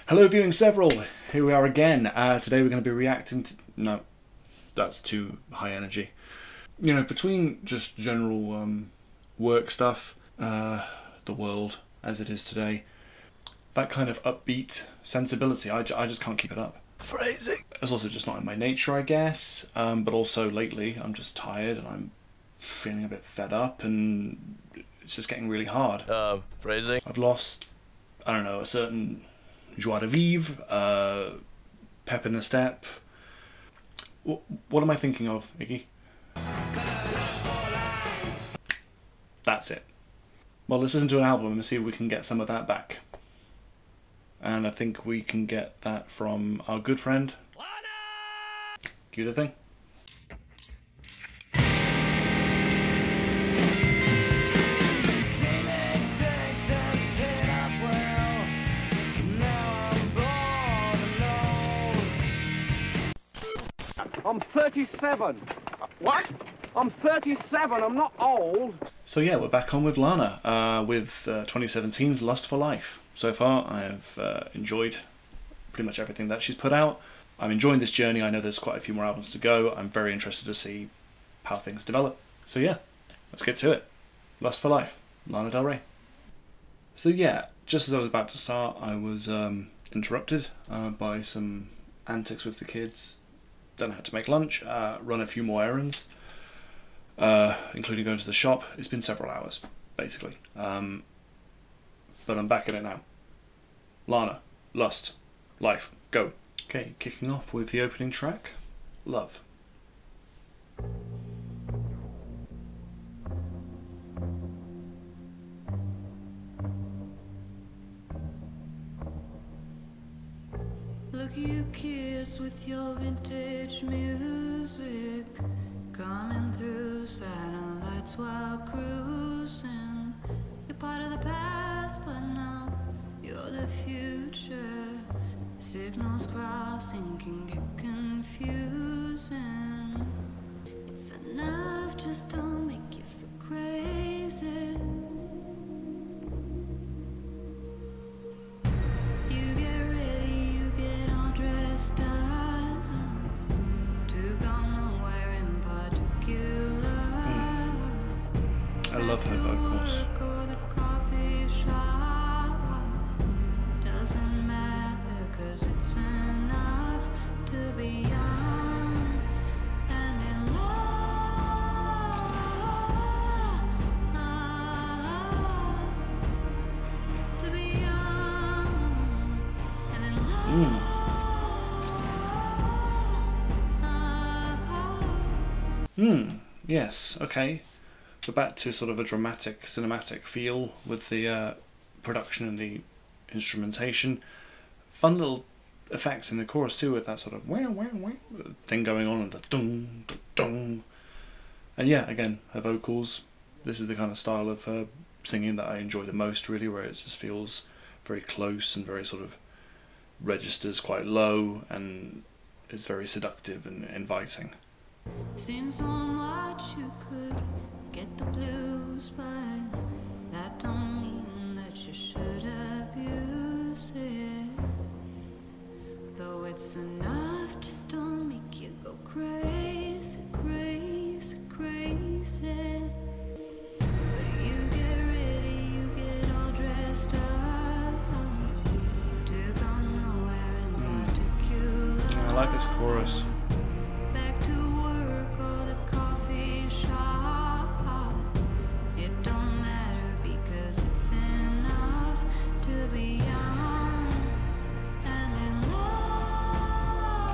Hello viewing several, here we are again. Today we're going to be reacting to... No, that's too high energy. You know, between just general work stuff, the world as it is today, that kind of upbeat sensibility, I just can't keep it up. Phrasing. It's also just not in my nature, I guess, but also lately I'm just tired and I'm feeling a bit fed up and it's just getting really hard. Phrasing. I've lost, I don't know, a certain joie de vivre, pep in the step. What am I thinking of, Iggy? That's it. Well, let's listen to an album and see if we can get some of that back. And I think we can get that from our good friend Lana! Cue the thing. I'm 37. What? I'm 37, I'm not old. So yeah, we're back on with Lana, with 2017's Lust for Life. So far, I have enjoyed pretty much everything that she's put out. I'm enjoying this journey. I know there's quite a few more albums to go. I'm very interested to see how things develop. So yeah, let's get to it. Lust for Life, Lana Del Rey. So yeah, just as I was about to start, I was interrupted by some antics with the kids. Then I had to make lunch, run a few more errands, including going to the shop. It's been several hours, basically. But I'm back in it now. Lana, Lust, Life, go. Okay, kicking off with the opening track, Love. Look, you kids with your vintage music, coming through satellites while cruising. You're part of the past, but now you're the future. Signals crossing can get confusing. It's enough, just don't make you feel crazy. You get ready, you get all dressed up to go nowhere in particular. I love her vocals. Or the coffee shop, doesn't matter, 'cause it's enough to be young and in love. To be young and in love. Yes, okay. So back to sort of a dramatic, cinematic feel with the production and the instrumentation. Fun little effects in the chorus too, with that sort of wah, wah, wah thing going on and the dung, dung. And yeah, again, her vocals. This is the kind of style of singing that I enjoy the most, really, where it just feels very close and very sort of registers quite low and is very seductive and inviting. Seen so much you could get the blues, but that don't mean that you should abuse it. Though it's enough, just don't make you go crazy, crazy, crazy. But you get ready, you get all dressed up to go nowhere in particular. I like this chorus. Back to work or the coffee shop, it don't matter, because it's enough to be young and in love.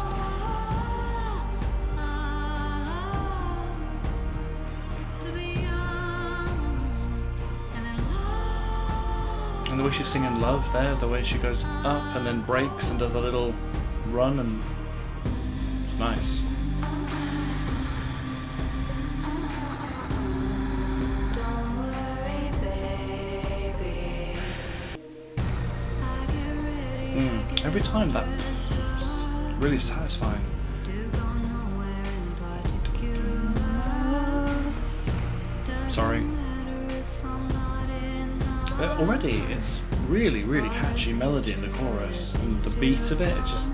To be young and in love. And the way she's singing Love there, the way she goes up and then breaks and does a little run, and it's nice. Don't worry, baby. I get ready, I get Every time that's really satisfying. to go nowhere in particular. Sorry. Doesn't matter if I'm not enough. Already it's really, really catchy melody in the chorus, and the beat of it, it just...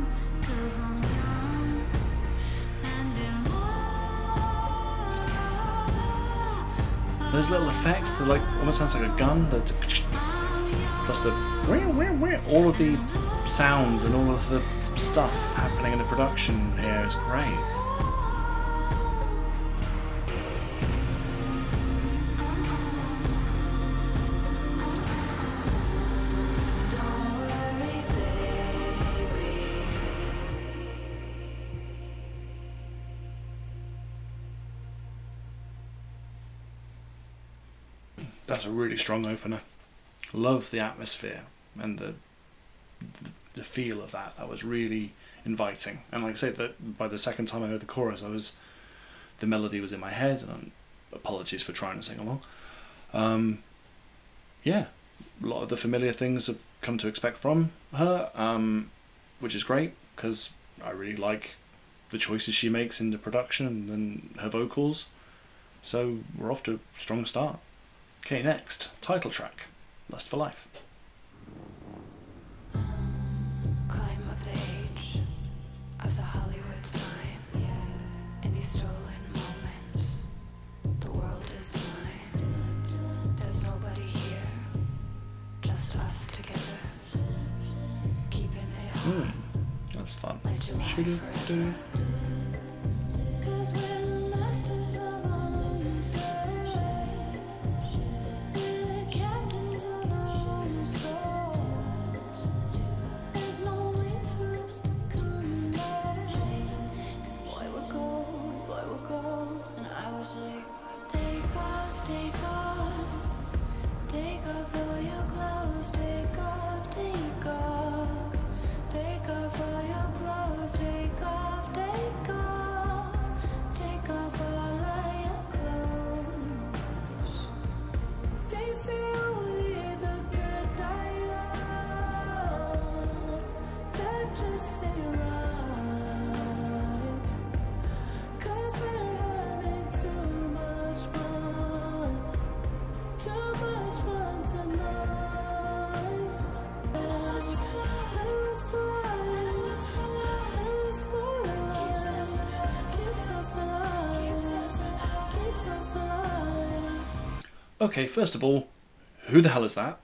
Those little effects, they're like, almost sounds like a gun, plus the... all of the sounds and all of the stuff happening in the production here is great. That's a really strong opener. Love the atmosphere and the feel of that. That was really inviting. And like I say, that by the second time I heard the chorus, the melody was in my head. And apologies for trying to sing along. Yeah, a lot of the familiar things I've come to expect from her, which is great because I really like the choices she makes in the production and her vocals. So we're off to a strong start. Okay, next, title track, Lust for Life. Climb up the edge of the Hollywood sign. In these stolen moments, the world is mine. There's nobody here, just us together, keeping it hot. That's fun. Cause we're the masters of our own fate. We're the captains of our own souls. There's no way for us to come back. Cause boy, we're gold, and I was like, take off, take off. Take off all your clothes, take off, take off. Take off all your clothes, take off, take off. Take off all of your clothes. They say only the good die young. That just ain't right. Cause we're having too much fun. Too much fun tonight. Endless flight, endless flight, keeps us alive, keeps us alive. Okay, first of all, who the hell is that?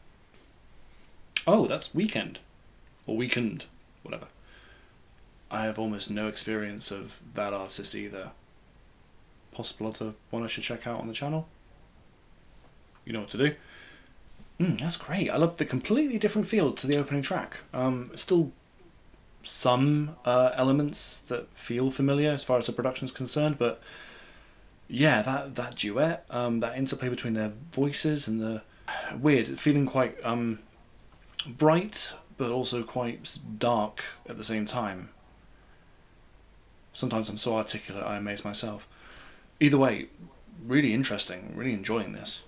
Oh, that's Weeknd. Or Weeknd, whatever. I have almost no experience of that artist either. Possible other one I should check out on the channel? You know what to do. That's great. I love the completely different feel to the opening track. Still some elements that feel familiar as far as the production's concerned, but yeah, that duet, that interplay between their voices and the weird, feeling quite bright, but also quite dark at the same time. Sometimes I'm so articulate I amaze myself. Either way, really interesting, really enjoying this.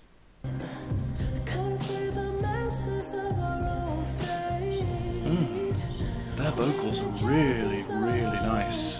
Their vocals are really, really nice.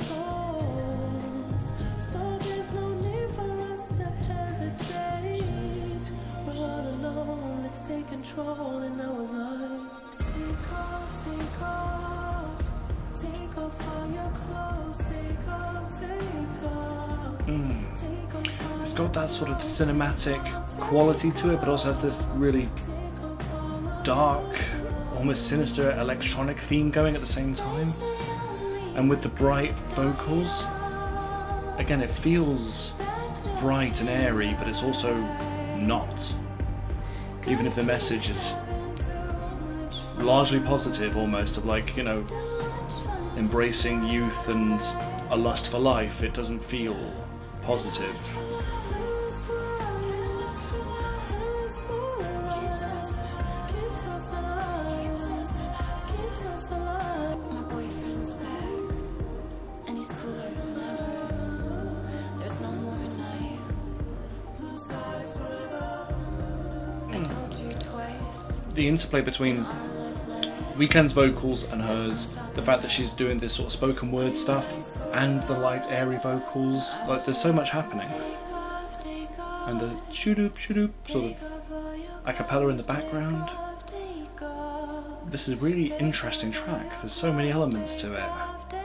So there's no need for us to hesitate. We're all alone, let's take control. And I was like, take off, take off. Take off all your clothes, take off, take off. Take off all It's got that sort of cinematic quality to it, but also has this really dark, almost sinister electronic theme going at the same time. And with the bright vocals, again, it feels bright and airy, but it's also not. Even if the message is largely positive, almost, of like, you know, embracing youth and a lust for life, it doesn't feel positive. my boyfriend's back, and he's cooler than ever. There's no more night. Blue skies forever. I told you twice. The interplay between Weeknd's vocals and hers, the fact that she's doing this sort of spoken word stuff, and the light airy vocals, like there's so much happening. And the shoo-doop, shoo-doop, sort of a cappella in the background. this is a really interesting track. There's so many elements to it.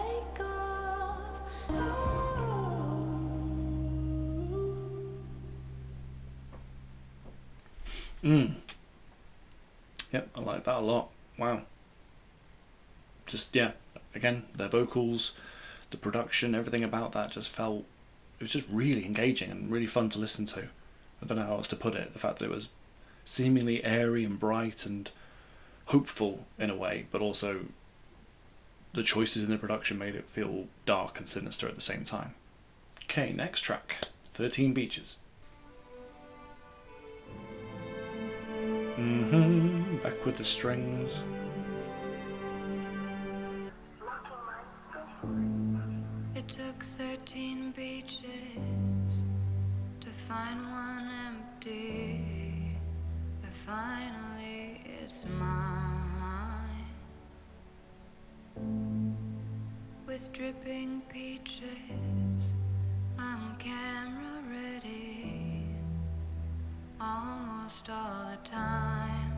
Yep, I like that a lot. Wow. Just, yeah, again, their vocals, the production, everything about that just felt, it was just really engaging and really fun to listen to. I don't know how else to put it. The fact that it was seemingly airy and bright and hopeful in a way, but also the choices in the production made it feel dark and sinister at the same time. Okay, next track, 13 Beaches. Back with the strings. It took 13 beaches to find one empty, but finally it's mine. With dripping peaches, I'm camera ready almost all the time.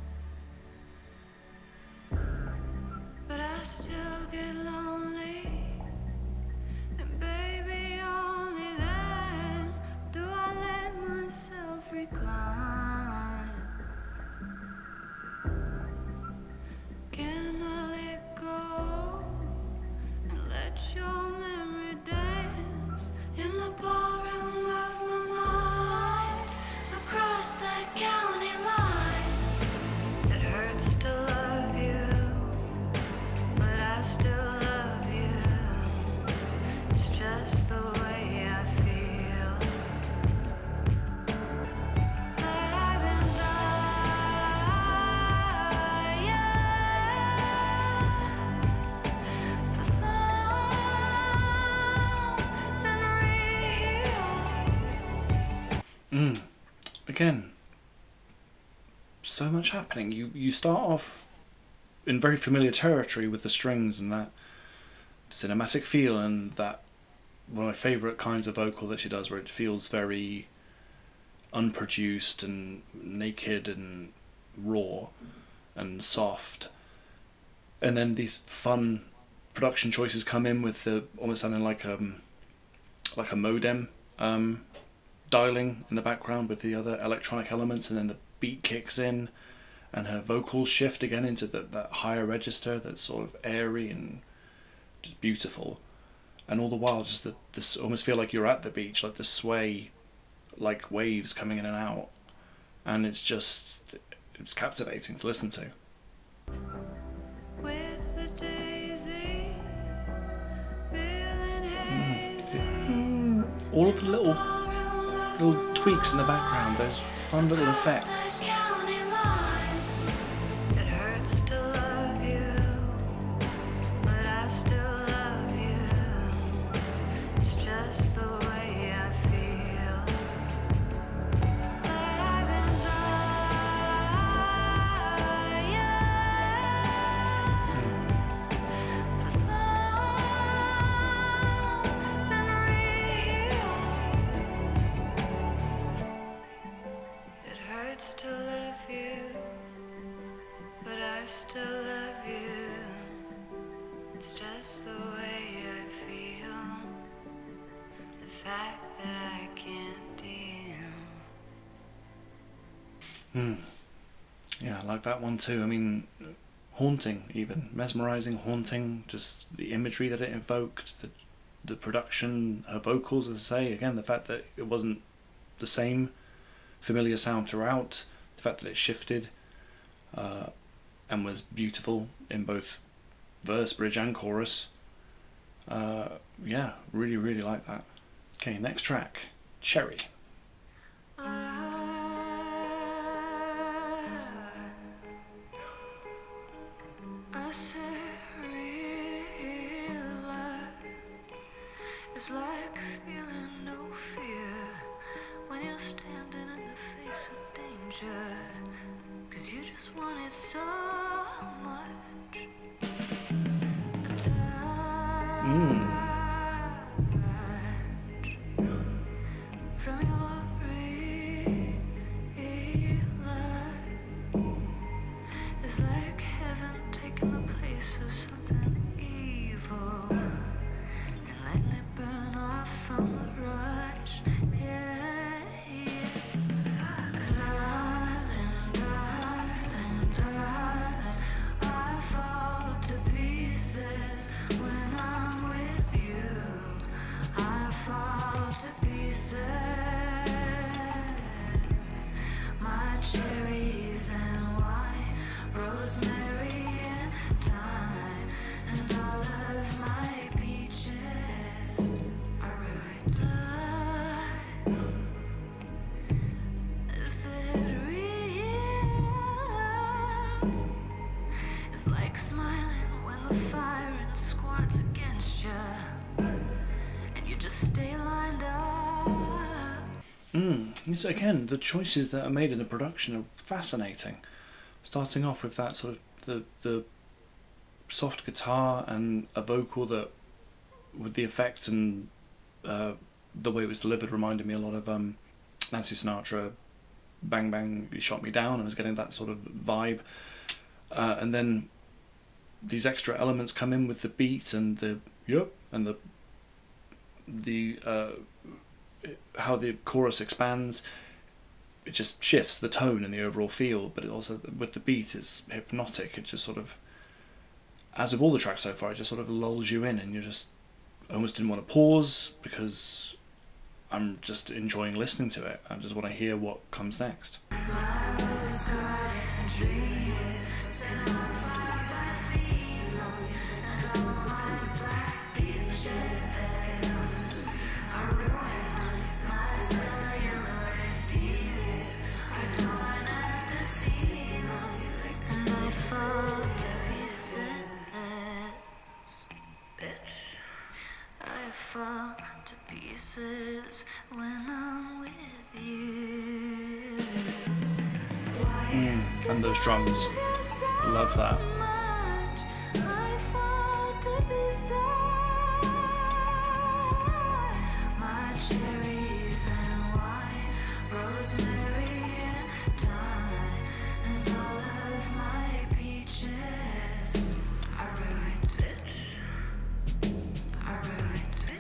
But I still get lonely, and baby, only then do I let myself recline. Can I let go and let your memory dance in the ballroom of my mind, across that county line? It hurts to love you, but I still love you. It's just the way I feel. That I've been dying for something real. Again, so much happening. You start off in very familiar territory with the strings and that cinematic feel, and that one of my favourite kinds of vocal that she does, where it feels very unproduced and naked and raw and soft. And then these fun production choices come in with the almost sounding like a modem dialing in the background with the other electronic elements, and then the beat kicks in and her vocals shift again into that higher register that's sort of airy and just beautiful. And all the while just this almost feel like you're at the beach, like the sway, like waves coming in and out, and it's captivating to listen to. With the daisies feeling hazy, All of the little tweaks in the background, there's fun little effects. county line. It hurts to love you, but I still love you. It's just the way I feel. That I've been dying for something real. It hurts to love you, but I still love you. It's just the way I feel. The fact that I can't deal. Yeah, I like that one too. I mean, haunting, even mesmerizing, haunting. Just the imagery that it evoked, the production, her vocals, as I say. Again, the fact that it wasn't the same familiar sound throughout. The fact that it shifted and was beautiful in both verse, bridge, and chorus. Yeah, really, really like that. Okay, next track, Cherry. I said real life is like feeling no fear when you're standing in the face of danger, 'cause you just want it so much. From your real life is like heaven a fire and squads against you, and you just stay lined up. So again, the choices that are made in the production are fascinating. Starting off with that sort of the soft guitar and a vocal that, with the effect and the way it was delivered, reminded me a lot of Nancy Sinatra, Bang Bang You Shot Me Down. I was getting that sort of vibe. And then these extra elements come in with the beat and the and the how the chorus expands. It just shifts the tone and the overall feel, but it also, with the beat, it's hypnotic. It just sort of, as with all the tracks so far, it just sort of lulls you in, and you just almost didn't want to pause, because I'm just enjoying listening to it. I just want to hear what comes next. Fall to pieces when I'm with you. And those drums, love that. I fall to pieces. My cherries and wine, rosemary and thyme, and all of my peaches. I ruined bitch. I ruined bitch.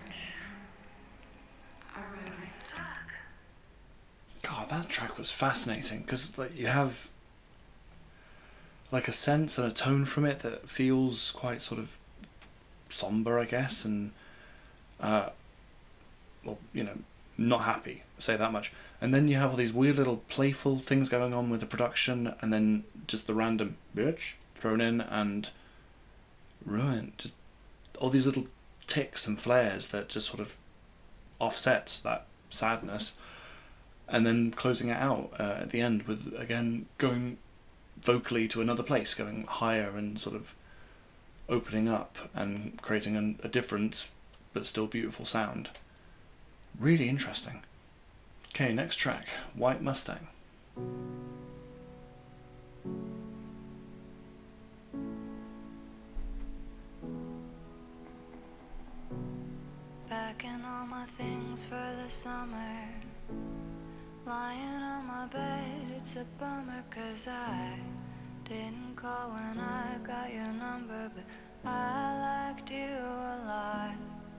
God, that track was fascinating, because like, you have like a sense and a tone from it that feels quite sort of somber, I guess, and well, you know, not happy, say that much. And then you have all these weird little playful things going on with the production, and then just the random bitch thrown in, and ruined. Just all these little ticks and flares that just sort of offsets that sadness, and then closing it out at the end with, again, going vocally to another place, going higher and sort of opening up and creating a different but still beautiful sound. Really interesting. Okay, next track, White Mustang. Packing all my things for the summer, lying on my bed, it's a bummer, 'cause I didn't call when I got your number, but I liked you a lot.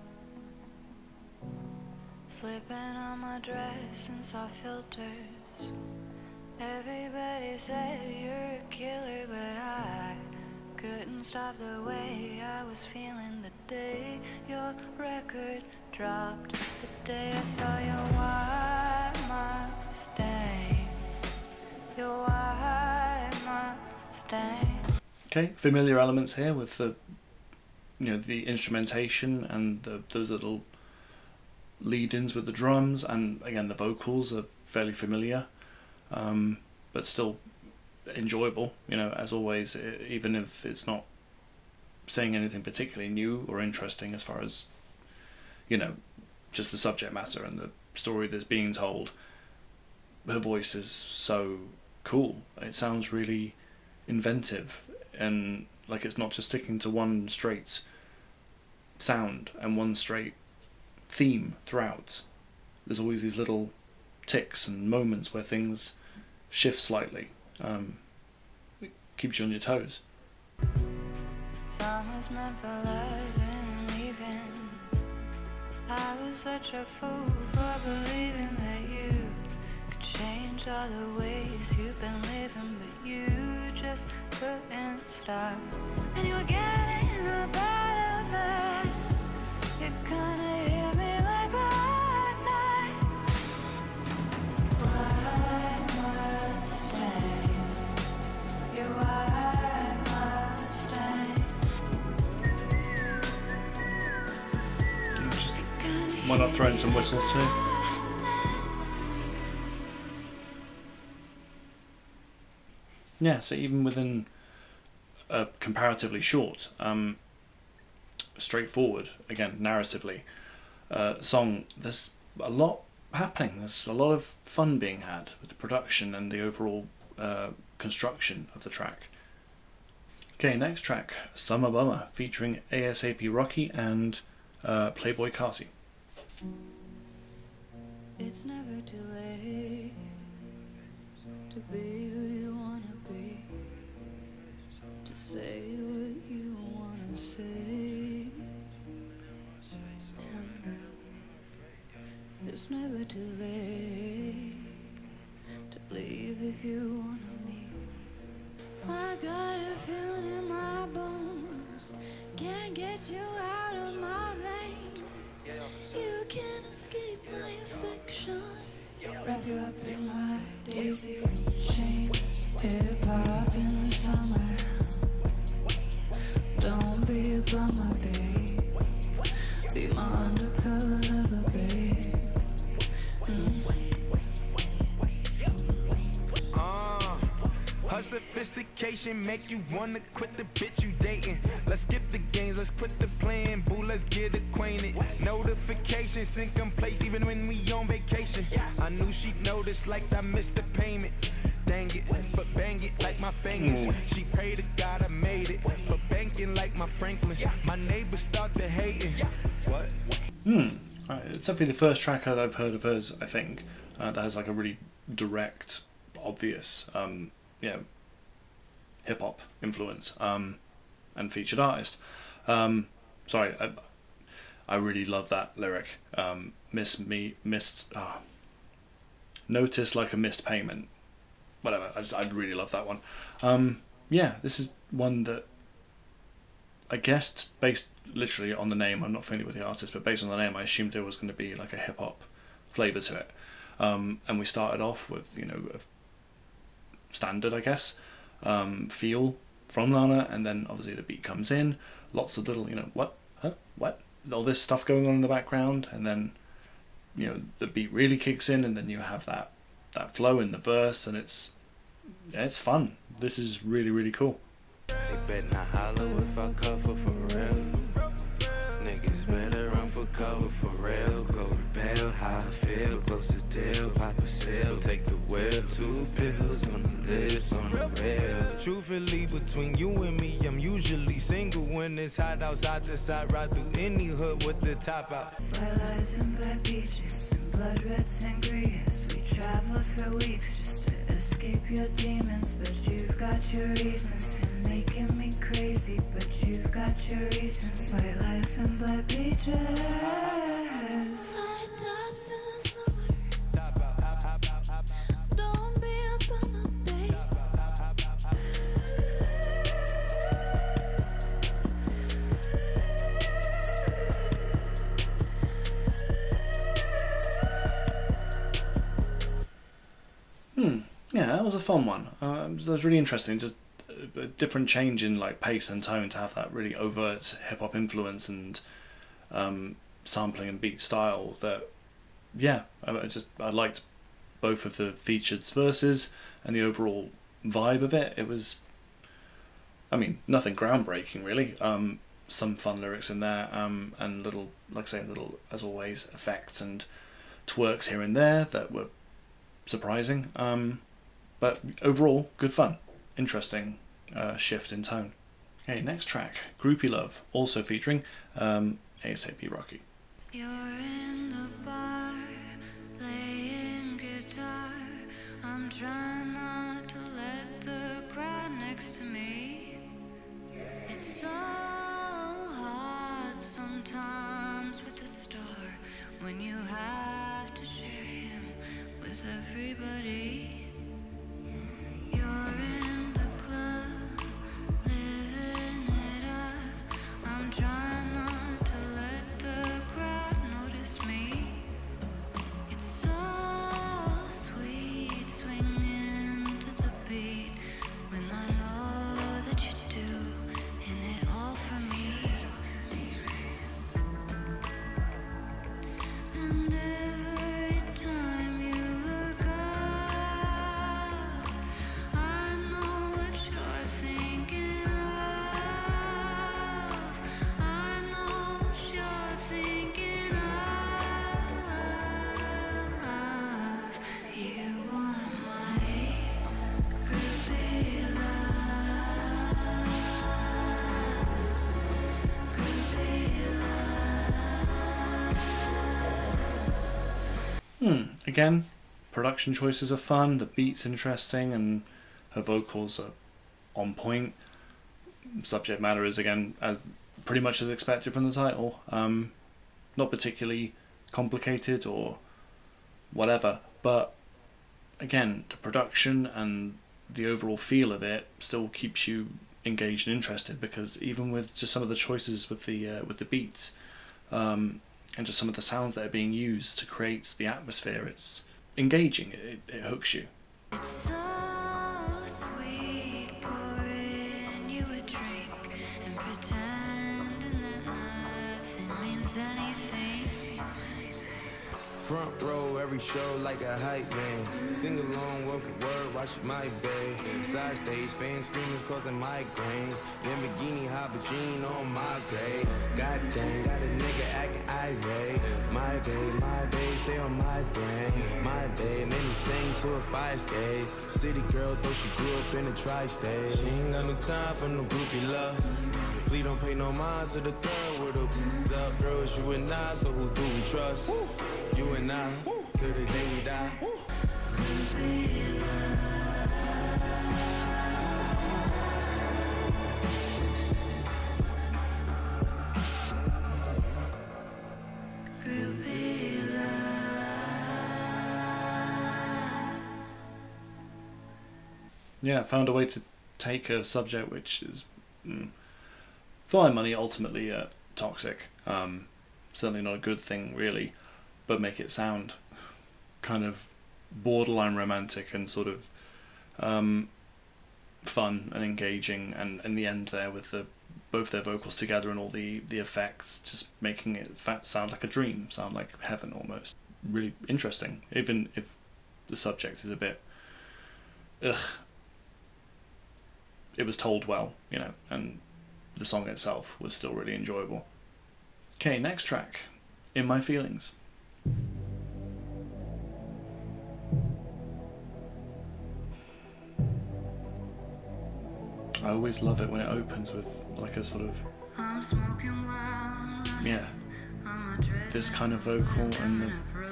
Slipping on my dress and saw filters. Everybody said you're a killer, but I couldn't stop the way I was feeling the day your record dropped, the day I saw your white Mustang, your white Mustang. Okay, familiar elements here with the, you know, the instrumentation and those little lead-ins with the drums, and again the vocals are fairly familiar, but still enjoyable, you know, as always, even if it's not saying anything particularly new or interesting as far as, you know, just the subject matter and the story that's being told. Her voice is so cool. It sounds really inventive, and like it's not just sticking to one straight sound and one straight theme throughout. There's always these little ticks and moments where things shift slightly. It keeps you on your toes. Summer's meant for loving and leaving. I was such a fool for believing that you could change all the ways you've been living, but you just couldn't stop. And you were getting up out of that. You kinda hit me like lightning. White Mustang, your white Mustang. Just, why not throw in some whistles too? Yeah, so even within a comparatively short straightforward, again, narratively. Song, there's a lot happening. There's a lot of fun being had with the production and the overall construction of the track. Okay, next track, Summer Bummer, featuring ASAP Rocky and Playboy Carti. It's never too late to be who you wanna be, to say what you wanna say. It's never too late to leave if you wanna leave. I got a feeling in my bones, can't get you out of my veins. You can't escape my affection. Wrap you up in my daisy chains. Hip hop in the summer. Don't be a bummer, babe. Be my undercover lover, babe. Her sophistication make you wanna quit the bitch you dating. Let's skip the games, let's quit the playing, boo, let's get acquainted. Notifications sync in place even when we on vacation. I knew she'd notice like I missed the payment. Dang it, but bang it like my fingers. She prayed to God I made it, but banking like my Franklins. My neighbors start to hating. What? It's definitely the first track that I've heard of hers, I think, that has like a really direct, obvious, hip-hop influence, and featured artist. Sorry, I really love that lyric. Notice like a missed payment. Whatever, I really love that one. Yeah, this is one that I guessed, based literally on the name, I'm not familiar with the artist, but based on the name I assumed there was going to be like a hip-hop flavour to it. And we started off with, a standard, I guess, feel from Lana, and then obviously the beat comes in, lots of little, what, all this stuff going on in the background, and then, the beat really kicks in, and then you have that flow in the verse, and it's fun. This is really, really cool. They bet not holler if I cover for real. Niggas better run for cover for real. Go to bail, how I feel, close to deal, pop a sale, take the wheel, 2 pills on the lips, on the rail. Truthfully, between you and me, I'm usually single when it's hot outside the side, ride through any hood with the top out. White lights and black beaches, and blood red sangrias. We travel for weeks just to escape your demons, but you've got your reasons. Making me crazy, but you've got your reasons. White lights and black beaches. Light tops in the summer. Don't be a bummer, babe. Yeah, that was a fun one. That was really interesting. Just a different change in like pace and tone to have that really overt hip-hop influence and sampling and beat style. That, yeah, I liked both of the featured verses and the overall vibe of it. It was, nothing groundbreaking really. Some fun lyrics in there, and little, like I say, little, as always, effects and twerks here and there that were surprising. But overall, good fun. Interesting shift in tone. Okay, next track, Groupie Love, also featuring ASAP Rocky. You're in the bar, playing guitar. I'm trying not to let the crowd next to me. It's so hard sometimes with a star when you have to share him with everybody. You're in the club, living it up. I'm trying not to let the crowd notice me. It's so sweet swinging Again, production choices are fun, the beat's interesting, and her vocals are on point. Subject matter is, again, as pretty much as expected from the title. Not particularly complicated or whatever, but again, the production and the overall feel of it still keeps you engaged and interested, because even with just some of the choices with the beats, and just some of the sounds that are being used to create the atmosphere, it's engaging. It hooks you. It's so sweet, pouring you a drink and pretending that nothing means anything. Front row, every show like a hype man. Sing along word for word, watch my bed. Side stage, fan screamers causing migraines. Lamborghini, Habajin on my grade. God dang, got a nigga acting irate. My babe, stay on my brain. My babe, made me sing to a fire escape. City girl, though she grew up in the tri-state. She ain't got no time for no groupie love. Please don't pay no mind to the third with a up. Girl, it's you and I, so who do we trust? You and I, till the day we die. Yeah, found a way to take a subject which is, for my money, ultimately toxic. Certainly not a good thing, really, but make it sound kind of borderline romantic and sort of fun and engaging, and in the end there with both their vocals together and all the effects, just making it sound like a dream, sound like heaven almost. Really interesting, even if the subject is a bit it was told well, you know, and the song itself was still really enjoyable. Okay, next track, In My Feelings. I always love it when it opens with like a sort of, yeah, this kind of vocal and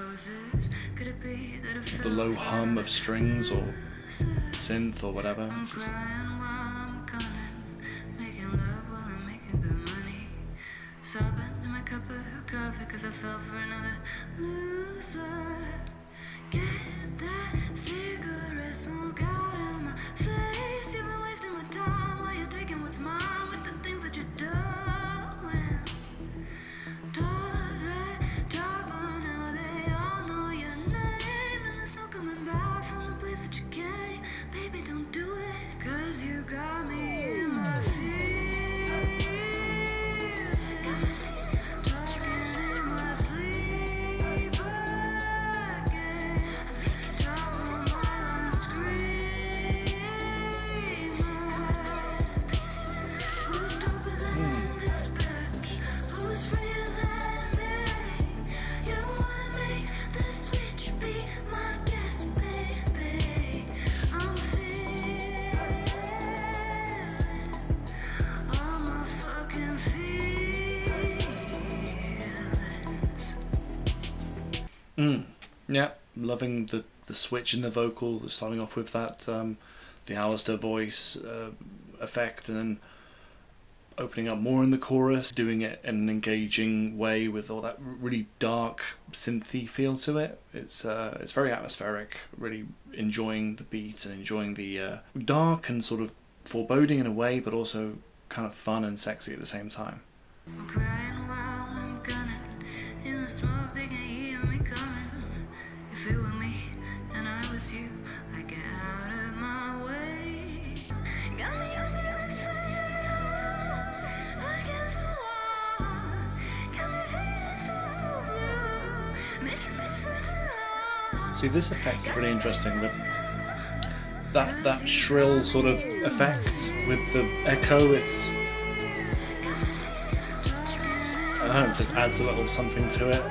the low hum of strings or synth or whatever. It's just, because I fell for another loser. Get that cigarette smoke out of my face. You've been wasting my time while you're taking what's mine with the things that you're doing. Talk that talk, but now they all know your name, and there's no coming back from the place that you came. Baby, don't do it, 'cause you got me in my feelings. Yeah, loving the switch in the vocal, starting off with that the Alistair voice effect, and then opening up more in the chorus, doing it in an engaging way with all that really dark synthy feel to it. It's very atmospheric, really enjoying the beat and enjoying the dark and sort of foreboding in a way, but also kind of fun and sexy at the same time. I'm crying while I'm gunning. In the smoke they can hear me coming. If it were me and I was you, I'd get out of my way. Got me on my last against the wall. Got me feeling so blue. Making me so. See, this effect is really interesting. That shrill sort of effect with the echo, it's, I don't know, it just adds a little something to it.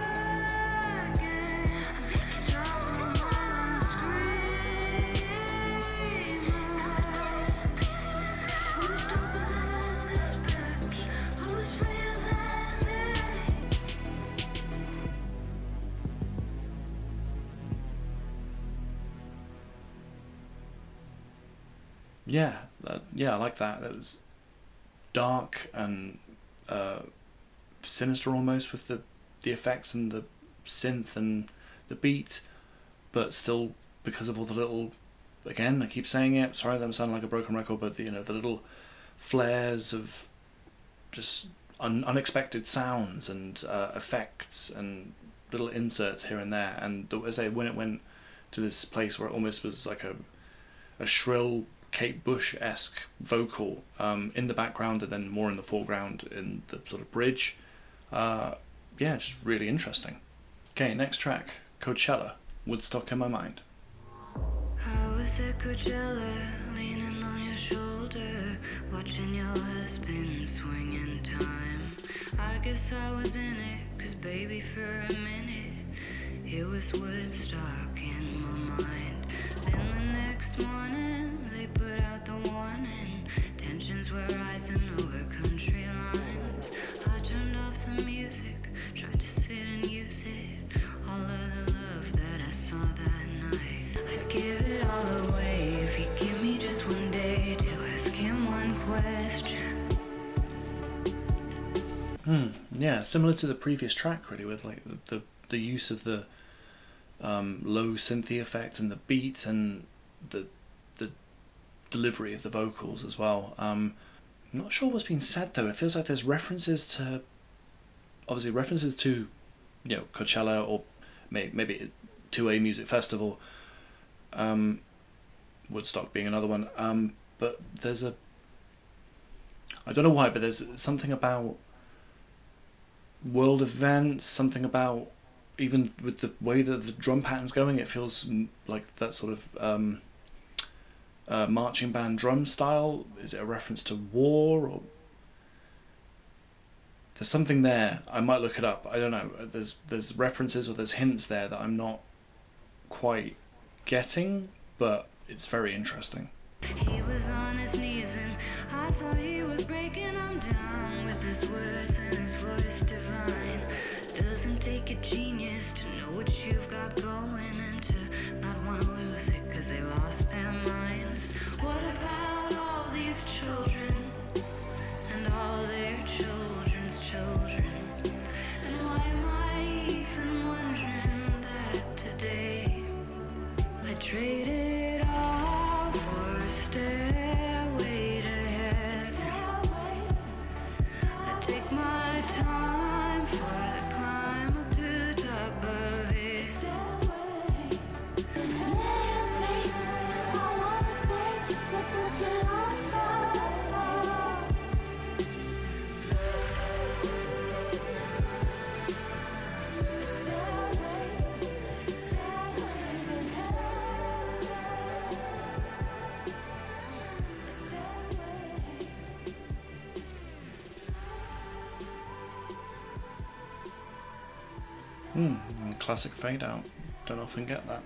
Yeah, I like that. It was dark and sinister almost, with the effects and the synth and the beat, but still, because of all the little, again I keep saying it, sorry that I'm sounding like a broken record, but the little flares of just unexpected sounds and effects and little inserts here and there. And as I say, when it went to this place where it almost was like a shrill Kate Bush-esque vocal in the background, and then more in the foreground in the sort of bridge, just really interesting. Okay, next track, Coachella, Woodstock in My Mind. I was at Coachella, leaning on your shoulder, watching your husband swing in time. I guess I was in it, 'cause baby, for a minute, it was Woodstock in my mind. Then the next morning, they put out the warning, tensions were rising over country lines. I turned off the music, tried to sit and use it, all of the love that I saw that night. I'd give it all away if he'd give me just one day to ask him one question. Yeah, similar to the previous track, really, with like the use of the low synthy effect and the beat and the delivery of the vocals as well. I'm not sure what's being said though. It feels like there's references to Coachella, or maybe to a music festival, Woodstock being another one. But there's I don't know why, but there's something about world events, something about, even with the way that the drum pattern's going, it feels like that sort of marching band drum style. Is it a reference to war, or there's something there? I might look it up. I don't know. There's references or there's hints there that I'm not quite getting, but it's very interesting. He was on his knees and I thought he was breaking them down with his words and his voice divine. Doesn't take a genius to know what you've got going and to not want to lose it, 'cause they lost their minds. What about all these children and all their children's children? And why am I even wondering that today I traded all for a stairway to heaven? I take my time for the climb up to the top of it. Classic fade out. Don't often get that.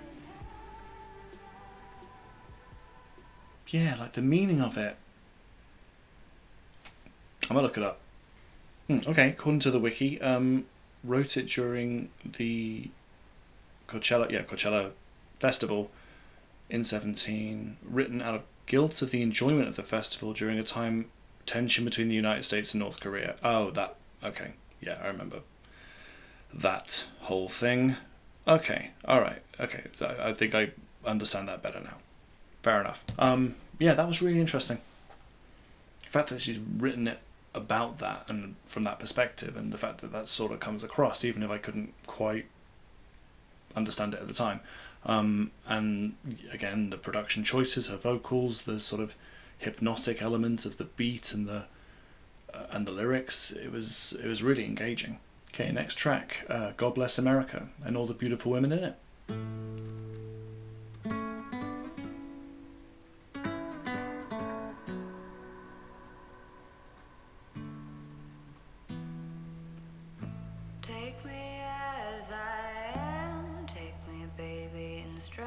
Yeah, like the meaning of it. I'm gonna look it up. Okay, according to the wiki, wrote it during the Coachella festival in 2017, written out of guilt of the enjoyment of the festival during a time tension between the United States and North Korea. Oh, that, okay, yeah, I remember that whole thing. Okay, alright, okay, I think I understand that better now. Fair enough. Yeah, that was really interesting. The fact that she's written it about that and from that perspective, and the fact that that sort of comes across, even if I couldn't quite understand it at the time. And again, the production choices, her vocals, the sort of hypnotic element of the beat and the lyrics, it was really engaging. Okay, next track, God Bless America and all the beautiful women in it. Take me as I am, take me, baby, in stride.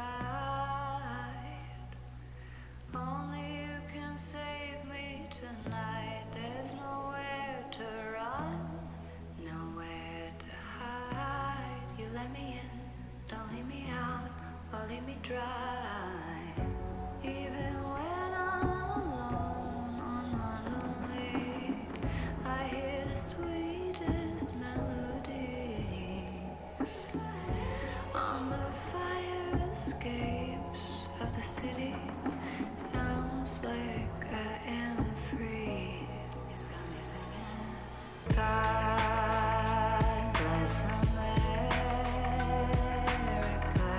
Only you can save me tonight. There's nowhere to run, nowhere to hide. You let me in, don't leave me out. On the fire escapes of the city, sounds like I am free. It's got me singing. God bless America.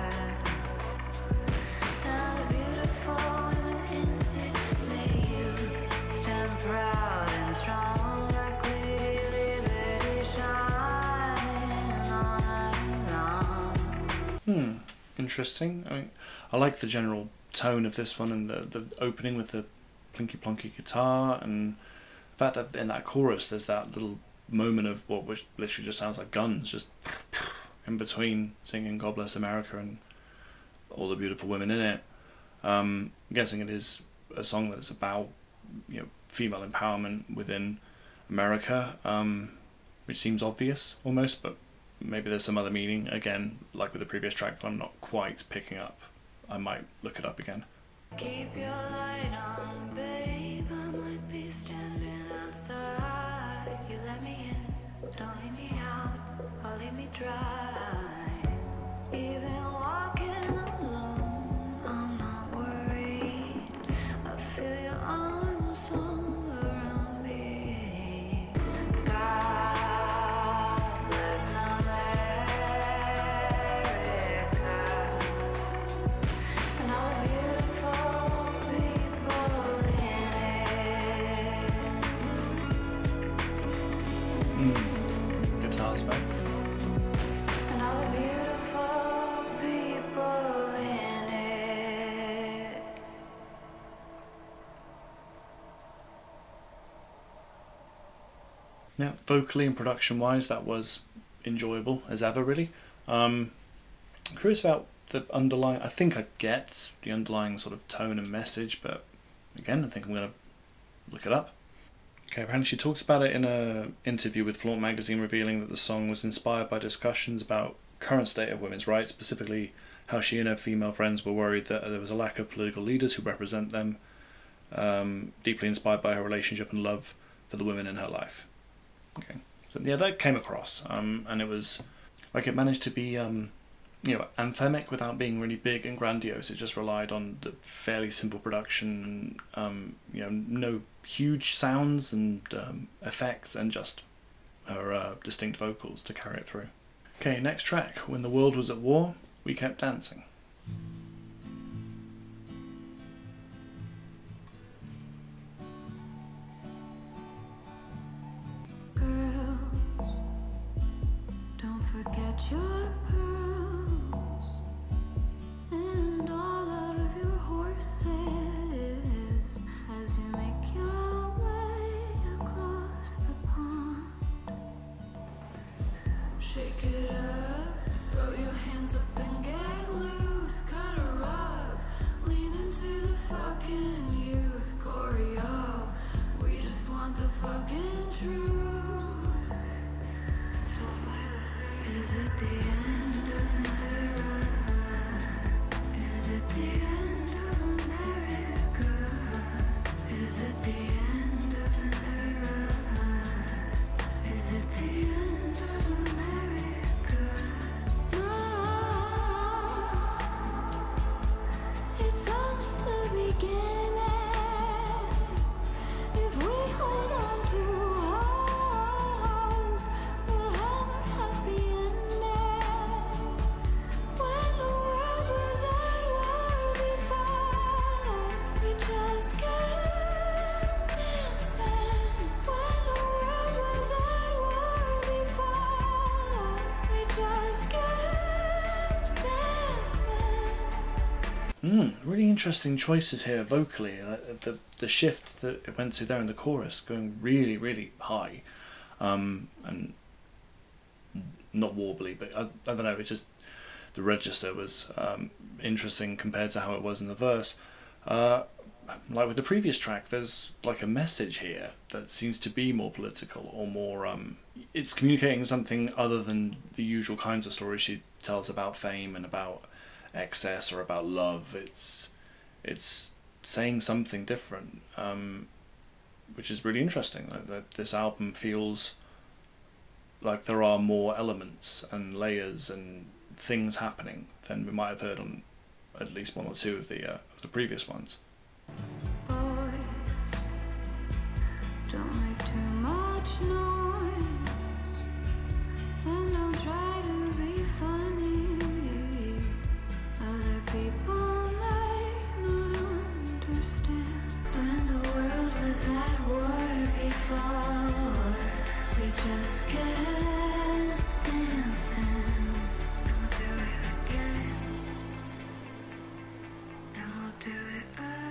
Now the beautiful women in it, may you stand proud and strong like Lady Liberty shining all night long. Interesting. I mean, I like the general tone of this one and the opening with the plinky plonky guitar, and the fact that in that chorus there's that little moment of which literally just sounds like guns just in between singing God Bless America and all the beautiful women in it. I'm guessing it is a song that is about, you know, female empowerment within America, which seems obvious almost, but maybe there's some other meaning. Again, like with the previous track that I'm not quite picking up. I might look it up again. Keep your light on, babe. I might be standing outside. You let me in, don't leave me out, or leave me dry. Even walking alone, I'm not worried. I feel your arms all around me. God bless America. And all the beautiful people in it. Guitars back. And all the beautiful people in it. Yeah, vocally and production-wise, that was enjoyable as ever, really. Curious about the underlying... I think I get the underlying sort of tone and message, but again, I think I'm going to look it up. Okay, apparently she talked about it in an interview with Flaunt magazine, revealing that the song was inspired by discussions about current state of women's rights, specifically how she and her female friends were worried that there was a lack of political leaders who represent them, deeply inspired by her relationship and love for the women in her life. Okay, so yeah, that came across, and it was like it managed to be, you know, anthemic without being really big and grandiose. It just relied on the fairly simple production, and you know, no huge sounds and effects, and just her distinct vocals to carry it through. Okay, next track. When the world was at war, we kept dancing. Girls, don't forget your pearls and all of your horses as you make your way across the pond. Shake it up, throw your hands up and get loose. Cut a rug, lean into the fucking youth choreo. We just want the fucking truth. Is it the end of America? Is it the end of America? Is it the end of America? Is it the end of America? No, it's only the beginning. If we hold on to hope, we'll have a happy ending. When the world was at war before, we just kept dancing. When the world was at war before, we just kept dancing. Really interesting choices here vocally. The shift that it went to there in the chorus, going really, really high, and not warbly, but I don't know. It just, the register was interesting compared to how it was in the verse. Like with the previous track, there's like a message here that seems to be more political or more. It's communicating something other than the usual kinds of stories she tells about fame and about excess or about love. It's saying something different, which is really interesting. Like, this album feels like there are more elements and layers and things happening than we might have heard on at least one or two of the previous ones. Boys, don't make too much noise, and don't try to be funny. Other people may not understand. When the world was at war before, we just kept dancing. We'll do it again, and we'll do it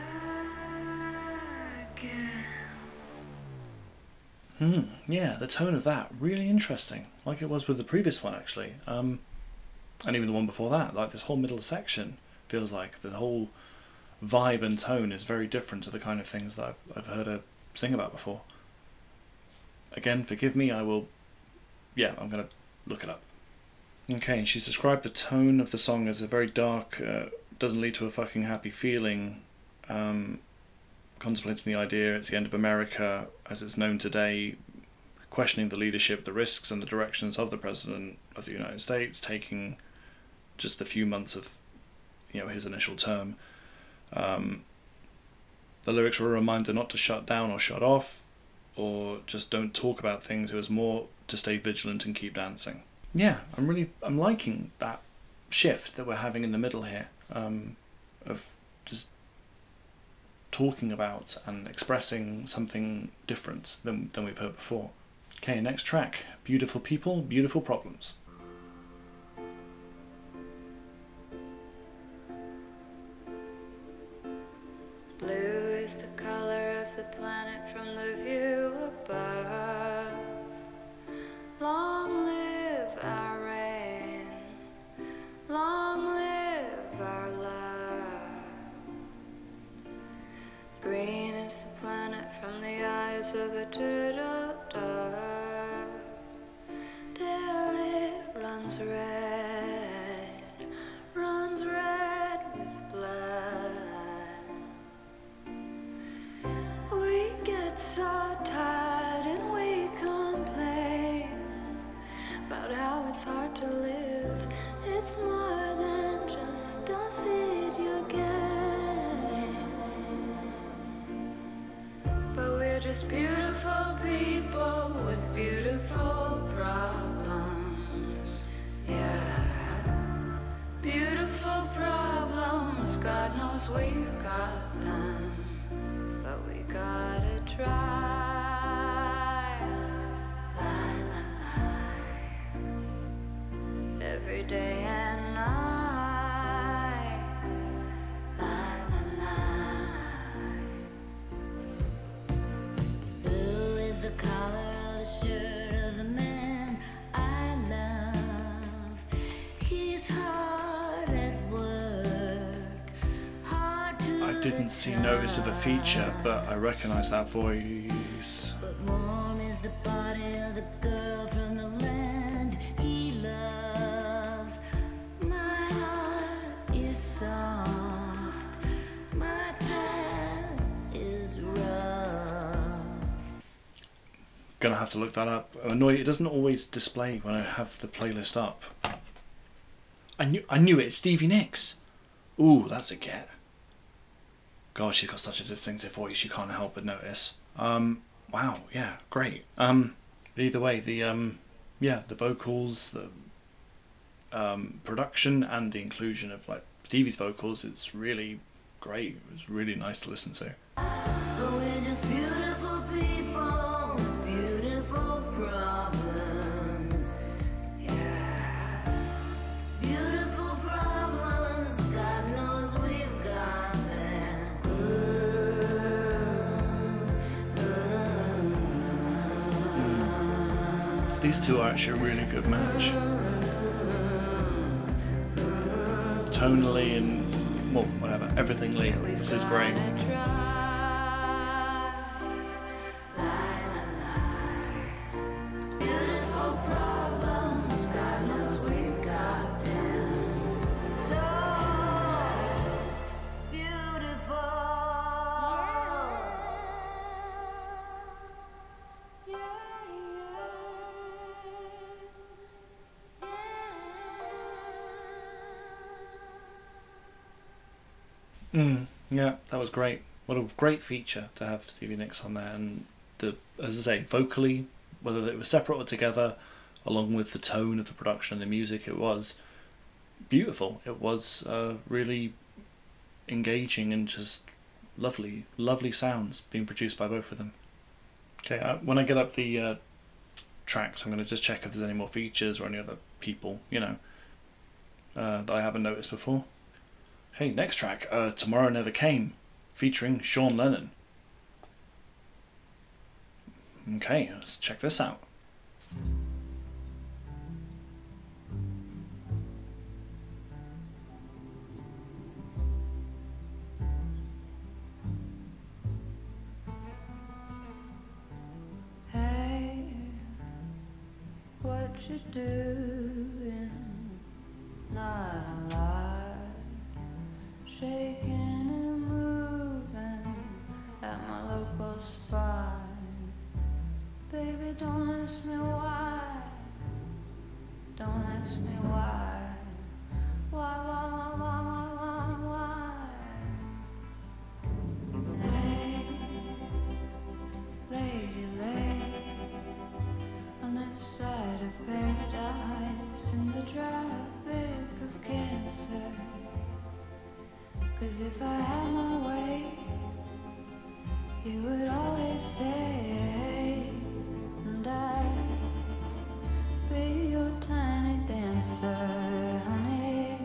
again. Yeah, the tone of that, really interesting. Like it was with the previous one, actually. And even the one before that. Like this whole middle section feels like the whole vibe and tone is very different to the kind of things that I've heard her sing about before. Again, forgive me, I'm going to look it up. Okay, and she's described the tone of the song as a very dark, doesn't lead to a fucking happy feeling, contemplating the idea it's the end of America as it's known today, questioning the leadership, the risks and the directions of the President of the United States, taking just a few months of his initial term. The lyrics were a reminder not to shut down or shut off, or just don't talk about things. It was more to stay vigilant and keep dancing. Yeah, I'm liking that shift that we're having in the middle here, of just talking about and expressing something different than we've heard before. Okay, next track, Beautiful People, Beautiful Problems. Blue is the color of the planet from the view above. Long live our rain, long live our love. Green is the planet from the eyes of a turtle dove. Till it runs red with blood. We get so tired and we complain about how it's hard to live. It's more than just a video game. But we're just beautiful people with beautiful problems. Yeah, beautiful problems. God knows we've got them, but we gotta try. Every day and night. Blue is the color of the shirt of the man I love. He's hard at work, hard to I didn't see notice of a feature, but I recognise that voice. but warm is the body of the girl from the land he loves. My heart is soft, my past is rough. Gonna have to look that up. I'm annoyed it doesn't always display when I have the playlist up. I knew it, it's Stevie Nicks. Ooh, that's a get. God, she's got such a distinctive voice you can't help but notice. Wow, yeah, great. Either way, the vocals, the production and the inclusion of like Stevie's vocals, it's really great. It was really nice to listen to. But we're just beautiful people with beautiful problems. Yeah, beautiful problems. God knows we've got them. These two are actually a really good match. Tonally and, well, whatever, everythingly, this is great. Beautiful problems. God knows we've got them. So beautiful. Yeah, yeah. Yeah, that was great. What a great feature to have Stevie Nicks on there, and as I say, vocally, whether it was separate or together, along with the tone of the production and the music, it was beautiful. It was really engaging and just lovely sounds being produced by both of them. Okay, when I get up the tracks, I'm going to just check if there's any more features or any other people, that I haven't noticed before. Okay, next track, Tomorrow Never Came, featuring Sean Lennon. Okay, let's check this out. Hey, what you doing? Not a lot. Shaking and moving at my local spot. Baby, don't ask me why. Don't ask me why. Why? Lady, on this side of paradise, in the traffic of cancer. 'Cause if I had my way, you would always stay, and I'd be your tiny dancer, honey.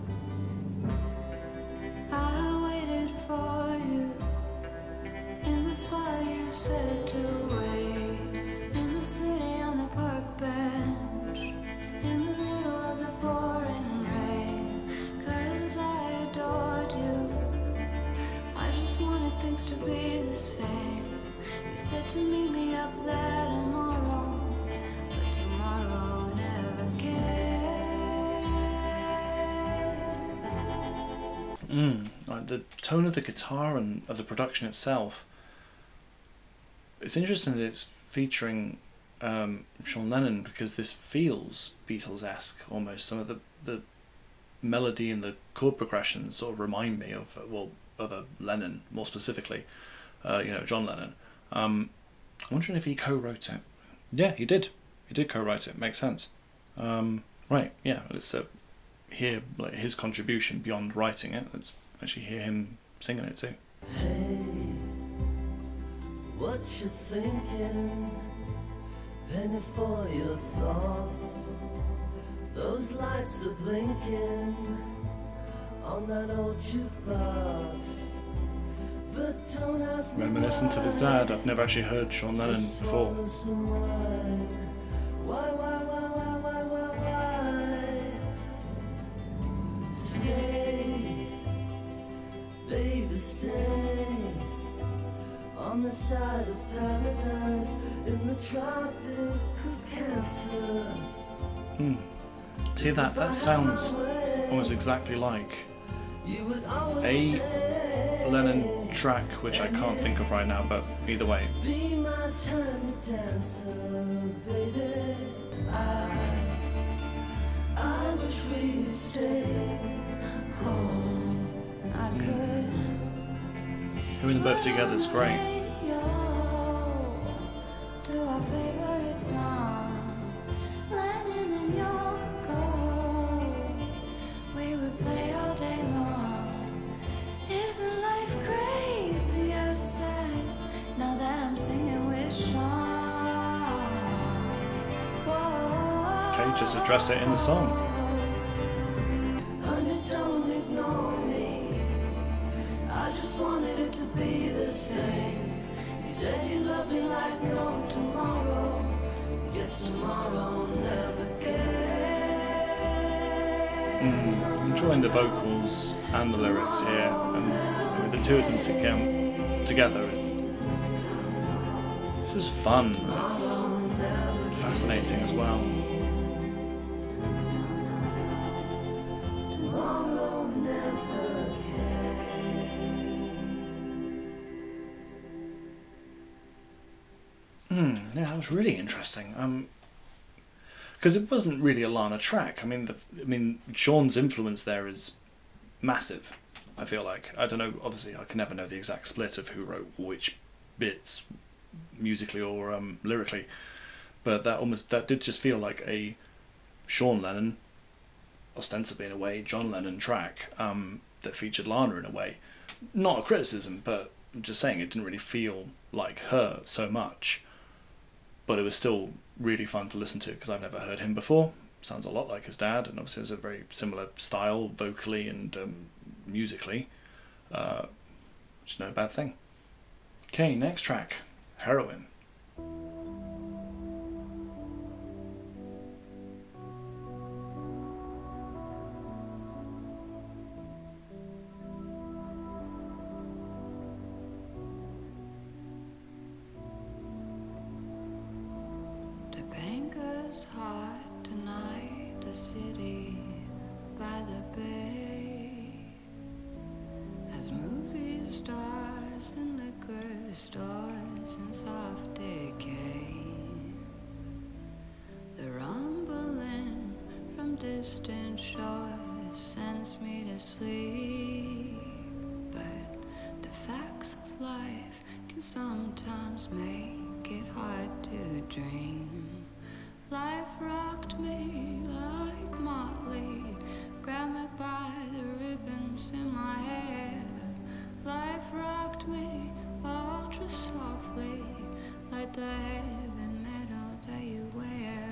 I waited for you in the spot you said to wait, in the city on the park bench, in the middle of the pouring rain. 'Cause I adored you, I just wanted things to be the same. You said to meet me up there tomorrow, but tomorrow never came. Like the tone of the guitar and of the production itself. It's interesting that it's featuring Sean Lennon, because this feels Beatles-esque almost. Some of the melody and the chord progressions sort of remind me of a Lennon, more specifically, John Lennon. I'm wondering if he co-wrote it. Yeah, he did. He did co-write it. Makes sense. Right. Yeah. Let's hear like his contribution beyond writing it. Let's actually hear him singing it too. Hey, what you thinking? Penny for your thoughts. Those lights are blinking on that old jukebox. But don't ask me Reminiscent of his dad. I've never actually heard Sean Lennon before. Why? Stay, baby, stay on the side of paradise in the Tropic of Cancer. See that sounds almost exactly like You would always a Lennon track, which I can't think of right now, but either way. be my tiny dancer, baby. I wish we'd stay Home, and I could Hearing them both together is great. radio to our favorite song, Lennon and Yoko. We would play all day long. Isn't life crazy? I said. Now that I'm singing with Sean. Whoa. Okay, just address it in the song. Honey, don't ignore me. I just wanted it to be the same. You said you loved me like no tomorrow. Guess tomorrow never came. Enjoying the vocals and the lyrics here, and the two of them together. This is fun. It's fascinating as well. Tomorrow never Yeah, that was really interesting. Because it wasn't really a Lana track. I mean, Sean's influence there is massive. I feel like, I don't know, obviously I can never know the exact split of who wrote which bits musically or lyrically, but that did just feel like a Sean Lennon, ostensibly in a way John Lennon track that featured Lana in a way. Not a criticism, but I'm just saying it didn't really feel like her so much, but it was still really fun to listen to because I've never heard him before. Sounds a lot like his dad, and obviously has a very similar style vocally and musically, which is no bad thing. Okay, next track, Heroin. Topanga's hot tonight, the city by the bay has movie stars and liquor stores in soft decay. The rumbling from distant shores sends me to sleep, but the facts of life can sometimes make it hard to dream. Life rocked me like Motley, grabbed me by the ribbons in my hair. Life rocked me ultra softly, like the heavy metal that you wear.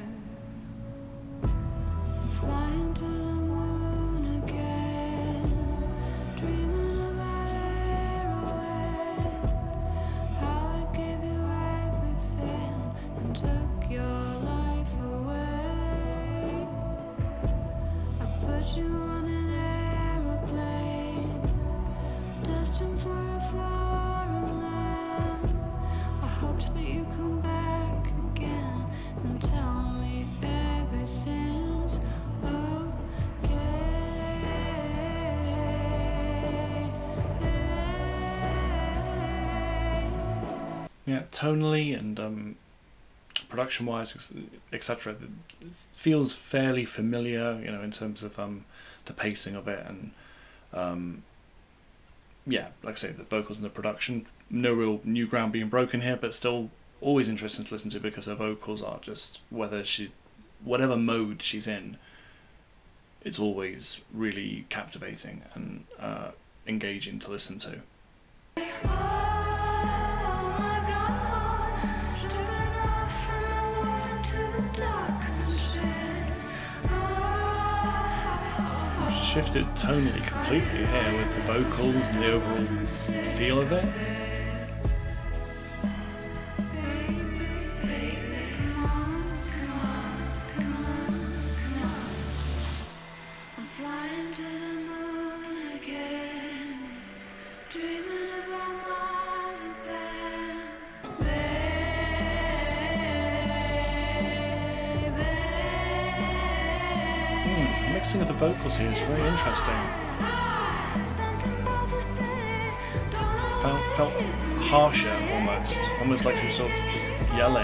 I'm flying to the moon again, dreaming about heroin. How I gave you everything and took your life away. I put you on an aeroplane, destined for a foreign land. I hoped that you come back again and tell me everything's okay. Yeah, tonally and production-wise, etc., it feels fairly familiar, you know, in terms of the pacing of it, and yeah, like I say, the vocals and the production. No real new ground being broken here, but still always interesting to listen to because her vocals are just, whatever mode she's in, it's always really captivating and engaging to listen to. Shifted tonally completely here with the vocals and the overall feel of it. I'm flying to the moon again, dreaming about marzipan. Mixing of the vocals here is very interesting. Felt harsher almost like she was sort of just yelling.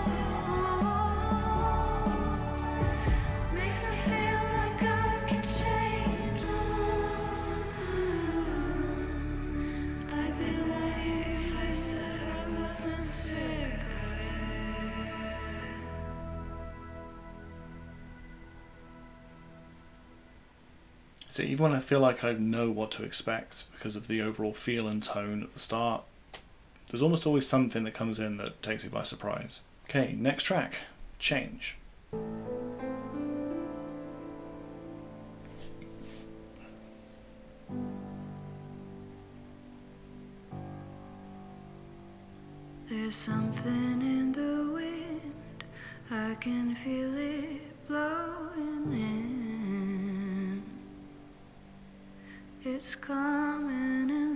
So even when I feel like I know what to expect because of the overall feel and tone at the start, there's almost always something that comes in that takes me by surprise. Okay, next track, Change. There's something in the wind, I can feel it blowing in. It's coming in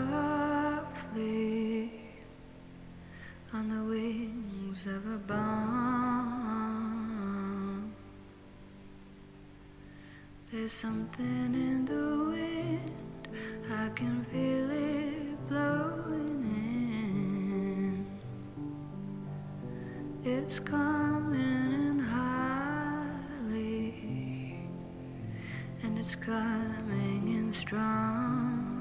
softly on the wings of a bomb. There's something in the wind, I can feel it blowing in. It's coming in highly, and it's coming in strong.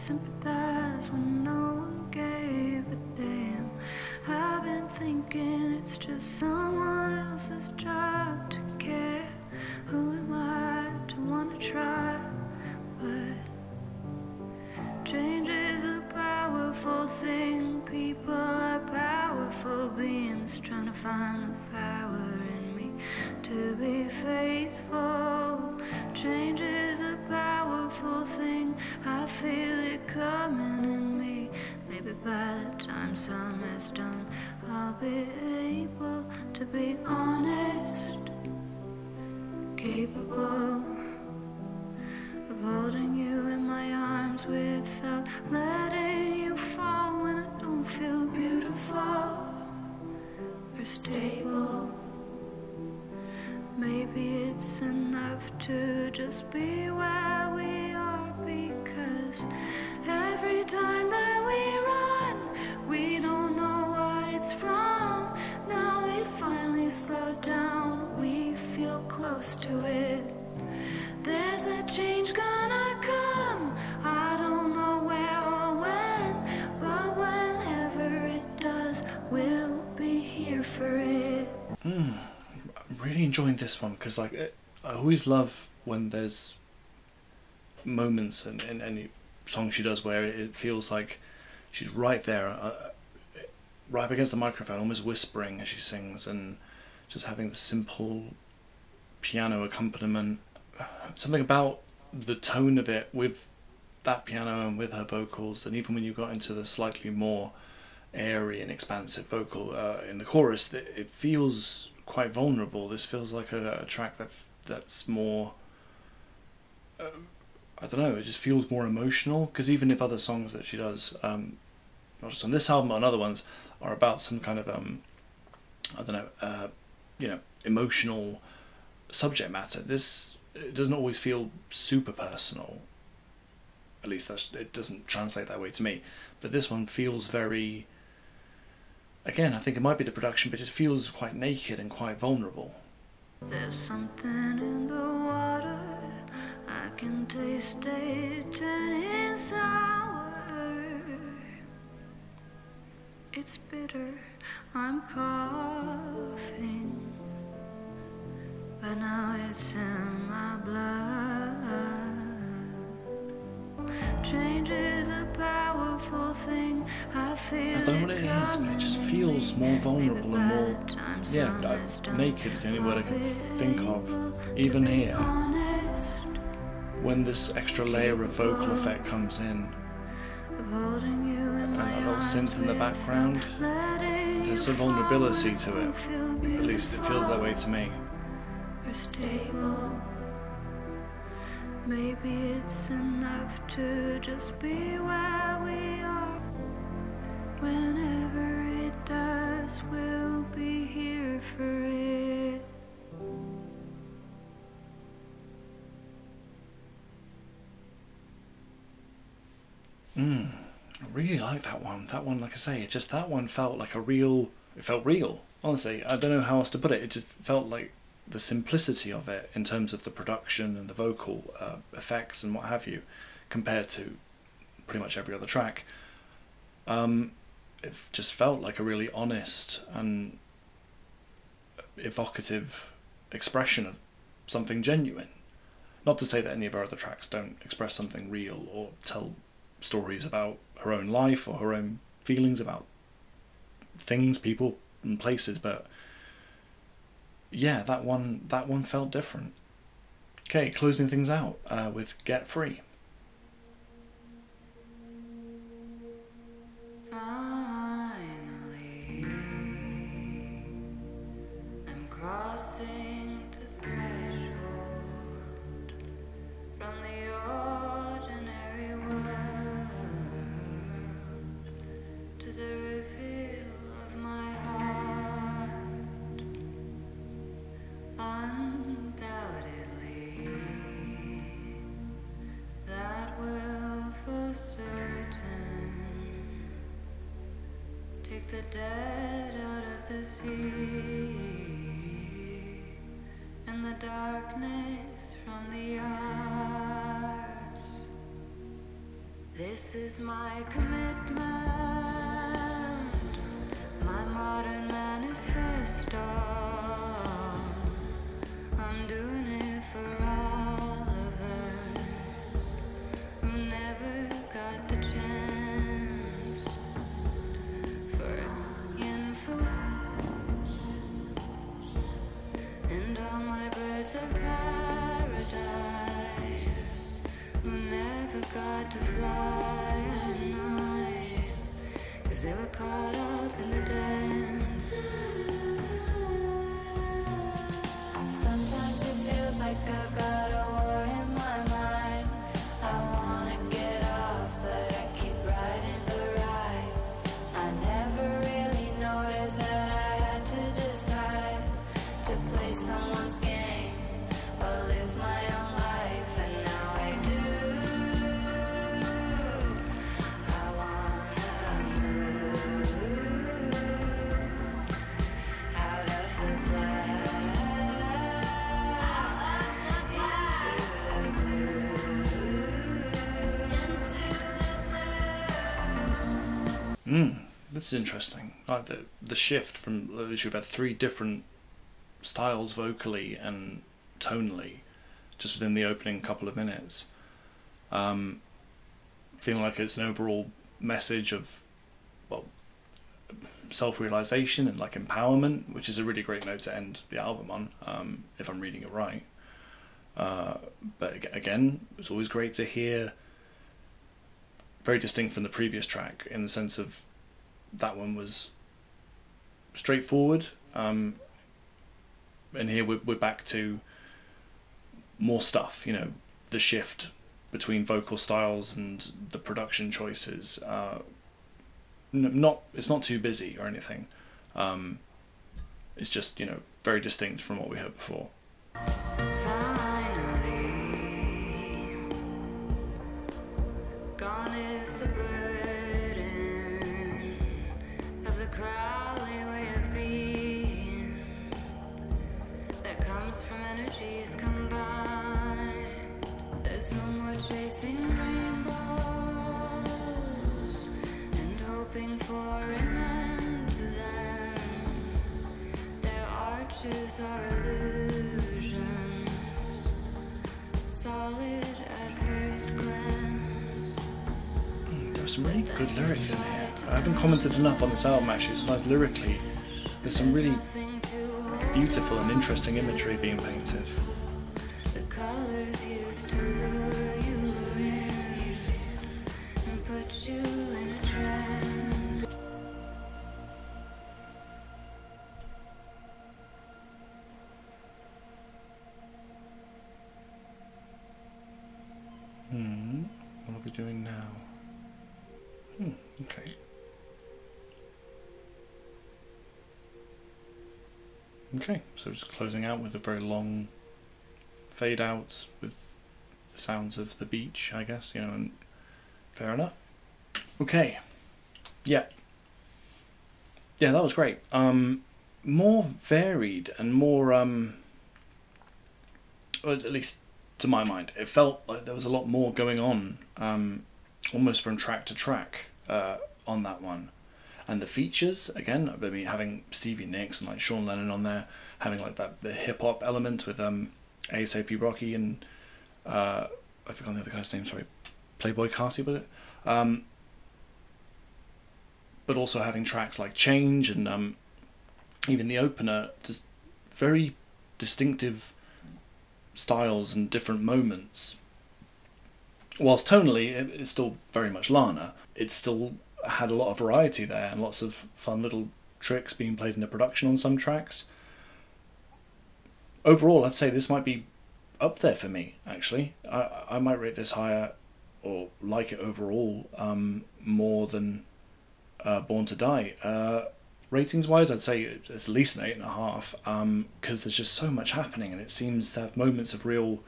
sympathize when no one gave a damn. I've been thinking it's just someone else's job to care. Who am I to want to try? But change is a powerful thing. People are powerful beings trying to find the power in me to be faithful. Change is a powerful thing. I feel it coming in me. Maybe by the time summer's done, I'll be able to be honest, capable of holding you in my arms without letting you fall when I don't feel beautiful or stable. Maybe it's enough to just be where we are, because every time that we run, we don't know what it's from. Now we finally slow down, we feel close to it. There's a change gonna come, I don't know where or when, but whenever it does, we'll be here for it. I'm really enjoying this one because, like, I always love when there's moments in any song she does where it feels like she's right there, right up against the microphone, almost whispering as she sings, and just having the simple piano accompaniment. Something about the tone of it with that piano and with her vocals, and even when you got into the slightly more airy and expansive vocal in the chorus, it feels quite vulnerable. This feels like a track that's more, I don't know, it just feels more emotional, because even if other songs that she does, not just on this album but on other ones, are about some kind of I don't know, emotional subject matter, it doesn't always feel super personal. At least it doesn't translate that way to me. But this one feels very, again, I think it might be the production, but it feels quite naked and quite vulnerable. There's something in the water, I can taste it turning sour. It's bitter, I'm coughing, but now it's in my blood. Change is a powerful thing, I feel I don't know what it is, but it just feels more vulnerable and more, naked is the only word I can think of, even here. When this extra layer of vocal effect comes in, and a little synth in the background, there's a vulnerability to it. At least it feels that way to me. Maybe it's enough to just be where we are. Whenever it does, we'll be here for it. I really like that one. That one, like I say, that one felt like it felt real. Honestly, I don't know how else to put it. It just felt like the simplicity of it in terms of the production and the vocal effects and what have you, compared to pretty much every other track. It just felt like a really honest and evocative expression of something genuine. Not to say that any of her other tracks don't express something real or tell stories about her own life or her own feelings about things, people and places, but yeah, that one felt different. Okay, closing things out with Get Free. Finally, I'm crossing the threshold from the ordinary world to the reveal of my heart. Undoubtedly, This is my commitment, my modern manifesto. I'm doing it for all of us who never got the chance for info. And all my birds of paradise who never got to fly at night, 'cause they were caught up in the dance. Sometimes it feels like I've got a war in my mind. I wanna get off, but I keep riding the ride. I never really noticed that I had to decide to play someone's game or live my own life, and now I do. I wanna move out of the black into the blue, into the blue. This is interesting. Like the shift from, you've had 3 different styles vocally and tonally just within the opening couple of minutes. Feeling like it's an overall message of, well, self-realization and like empowerment, which is a really great note to end the album on, if I'm reading it right. But again, it's always great to hear, very distinct from the previous track in the sense of that one was straightforward, and here we're back to more stuff, you know, the shift between vocal styles and the production choices. It's not too busy or anything. It's just, you know, very distinct from what we heard before. Gone is the burden of the crowdly way of being that comes from energies combined. There's no more chasing rainbows and hoping for an end to them. Their arches are illusions, solid at first glance. There's some really good lyrics in here. I haven't commented enough on this album actually, so like lyrically, there's some really beautiful and interesting imagery being painted. The colors used to lure you in and put you in a trance. What are we doing now? Okay. Okay, so just closing out with a very long fade out with the sounds of the beach, I guess, you know, and fair enough. Okay. Yeah, that was great. More varied and more, well, at least to my mind, it felt like there was a lot more going on, almost from track to track, on that one. And the features, again, I mean, having Stevie Nicks and like Sean Lennon on there, having like the hip hop element with ASAP Rocky and I forgot the other guy's name, sorry, Playboy Carti, was it? But also having tracks like Change and even the opener, just very distinctive styles and different moments. Whilst tonally it's still very much Lana, it still had a lot of variety there and lots of fun little tricks being played in the production on some tracks. Overall, I'd say this might be up there for me, actually. I might rate this higher, or like it overall, more than Born to Die. Ratings wise, I'd say it's at least an 8.5, because there's just so much happening and it seems to have moments of real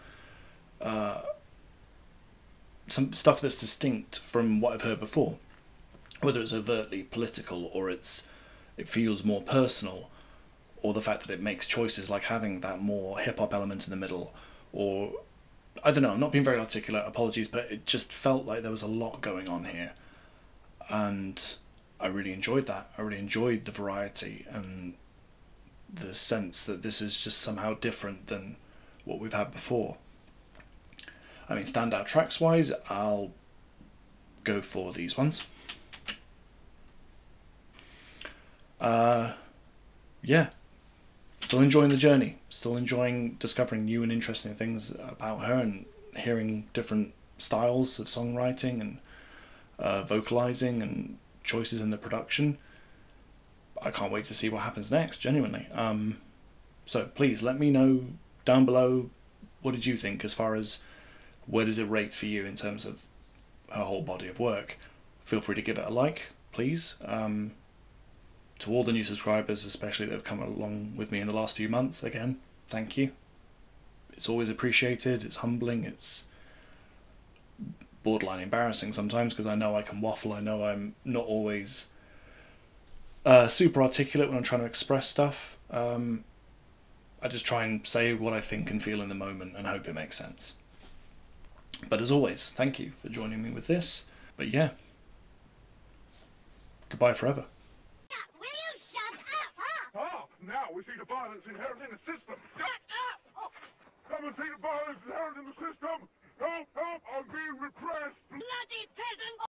some stuff that's distinct from what I've heard before, whether it's overtly political or it feels more personal, or the fact that it makes choices like having that more hip-hop element in the middle, or I don't know, I'm not being very articulate, apologies, but it just felt like there was a lot going on here. And I really enjoyed that. I really enjoyed the variety and the sense that this is just somehow different than what we've had before. I mean, standout tracks wise, I'll go for these ones. Yeah, still enjoying the journey, still enjoying discovering new and interesting things about her and hearing different styles of songwriting and vocalizing and choices in the production. I can't wait to see what happens next, genuinely. So please let me know down below, what did you think as far as where does it rate for you in terms of her whole body of work. Feel free to give it a like, please. To all the new subscribers, especially that have come along with me in the last few months, again, thank you. It's always appreciated, it's humbling, it's borderline embarrassing sometimes because I know I can waffle, I know I'm not always super articulate when I'm trying to express stuff. I just try and say what I think and feel in the moment and hope it makes sense. But as always, thank you for joining me with this. But yeah, goodbye forever. Now we see the violence inherent in the system. Shut up! Come and see the violence inherent in the system. Help!